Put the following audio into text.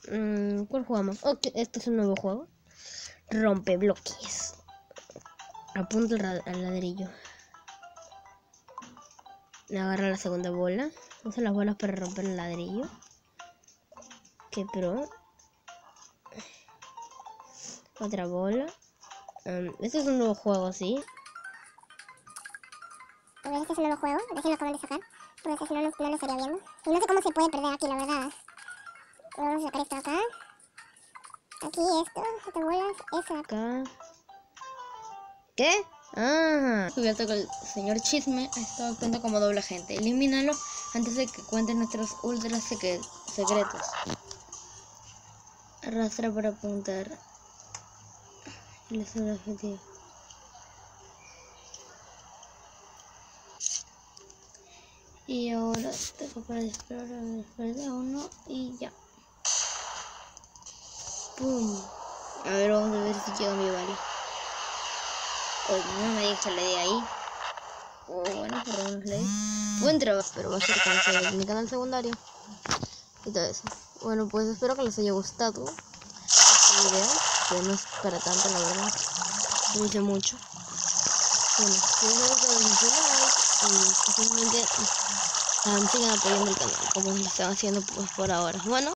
¿Cuál jugamos? Ok, este es un nuevo juego. Rompe bloques. Apunta al ladrillo. Agarra la segunda bola. Usa las bolas para romper el ladrillo. Qué pro. Otra bola. Este es un nuevo juego, ¿sí? Pues este es un nuevo juego, recién lo acaban de sacar. Porque si no, no lo estaría viendo. Y no sé cómo se puede perder aquí, la verdad. Vamos a sacar esto acá. Aquí esto, estas bolas, eso acá. ¿Qué? Ah, descubierto que el señor Chisme ha estado actuando como doble agente. Elimínalo antes de que cuenten nuestros ultra secretos. Arrastra para apuntar. Y es el objetivo. Y ahora tengo para disparar a uno y ya. ¡Pum! A ver, vamos a ver si llega mi bala. Oye, no me digas que le di ahí. Oh, bueno, por lo menos le di. Buen trabajo, pero va a ser cansado en mi canal secundario. Y todo eso. Bueno, pues espero que les haya gustado este video. Que no es para tanto, la verdad. No hice mucho. Bueno, si les ha gustado, denle like. Y simplemente sigan apoyando el canal, como lo están haciendo pues por ahora. Bueno.